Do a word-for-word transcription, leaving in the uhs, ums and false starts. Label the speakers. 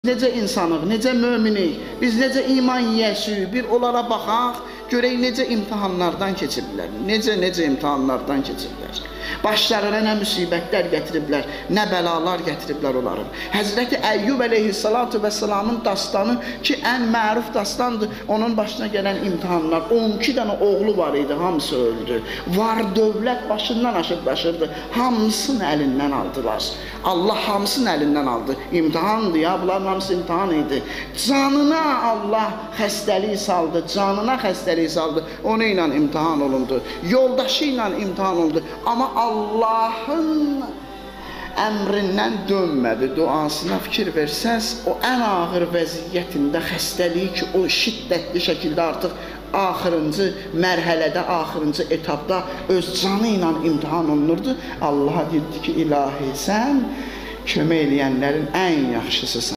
Speaker 1: Necə insanıq, necə möminik, biz necə iman yiyəsiyik, bir onlara baxaq, görək necə imtihanlardan keçirlər, necə-necə imtihanlardan keçirlər. Başlarına nə müsibətlər gətiriblər, nə bəlalar gətiriblər onların. Həzrəti Əyyub əleyhissalatu vəssalamın dastanı ki, ən məruf dastandır, onun başına gələn imtihanlar. on iki dənə oğlu var idi, hamısı öldü. Var dövlət başından aşıb daşırdı, hamısını əlindən aldılar. Allah hamısını əlindən aldı. İmtihandı ya, bunların hamısı imtihan idi. Canına Allah xəstəlik saldı, canına xəstəlik saldı. Onu ilə imtihan olundu, yoldaşı ilə imtihan olundu. Amma Allahın əmrindən dönmədi. Duasına fikir versəz, o ən ağır vəziyyətində xəstəliyi ki, o şiddətli şəkildə artıq axırıncı mərhələdə, axırıncı etapda öz canı ilə imtihan olunurdu. Allaha deyirdi ki, ilahi, sən kömək eləyənlərin ən yaxşısısan.